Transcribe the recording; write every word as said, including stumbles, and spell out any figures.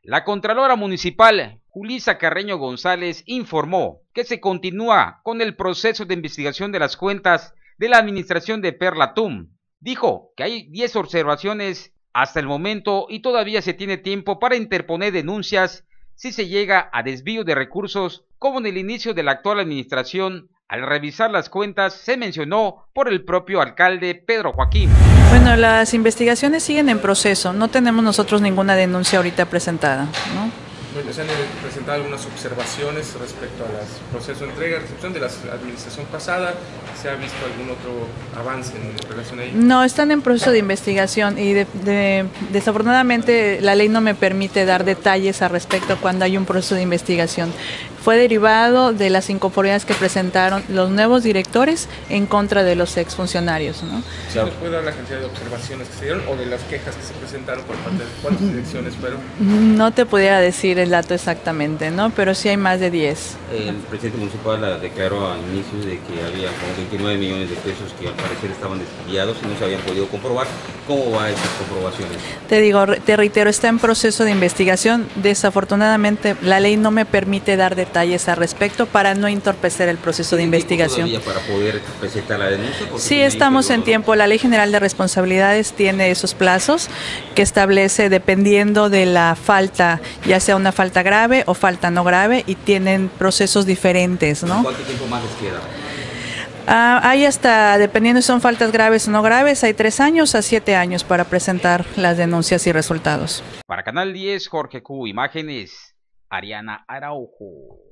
La Contralora Municipal, Julisa Carreño González, informó que se continúa con el proceso de investigación de las cuentas de la administración de Perlatum. Dijo que hay diez observaciones hasta el momento y todavía se tiene tiempo para interponer denuncias si se llega a desvío de recursos, como en el inicio de la actual administración. Al revisar las cuentas se mencionó por el propio alcalde Pedro Joaquín. Bueno, las investigaciones siguen en proceso, no tenemos nosotros ninguna denuncia ahorita presentada, ¿no? Bueno, se han presentado algunas observaciones respecto al proceso de entrega y recepción de la administración pasada. ¿Se ha visto algún otro avance en relación a ello? No, están en proceso de investigación y de, de, desafortunadamente la ley no me permite dar detalles al respecto cuando hay un proceso de investigación. Fue derivado de las inconformidades que presentaron los nuevos directores en contra de los exfuncionarios, ¿no? ¿Sí nos puede dar la cantidad de observaciones que se dieron o de las quejas que se presentaron por parte de cuántas direcciones fueron? No te pudiera decir el dato exactamente, ¿no? Pero sí hay más de diez. El presidente municipal declaró al inicio de que había como veintinueve millones de pesos que al parecer estaban desviados y no se habían podido comprobar. ¿Cómo va esas comprobaciones? Te digo, te reitero, está en proceso de investigación. Desafortunadamente la ley no me permite dar detalles al respecto para no entorpecer el proceso de investigación. Para poder presentar la denuncia? Sí, estamos en tiempo. La Ley General de Responsabilidades tiene esos plazos que establece dependiendo de la falta, ya sea una falta grave o falta no grave, y tienen procesos diferentes, ¿no? ¿Cuánto tiempo más les queda? Ah, hay hasta, dependiendo si son faltas graves o no graves, hay tres años a siete años para presentar las denuncias y resultados. Para Canal diez, Jorge Q. Imágenes, Ariana Araujo.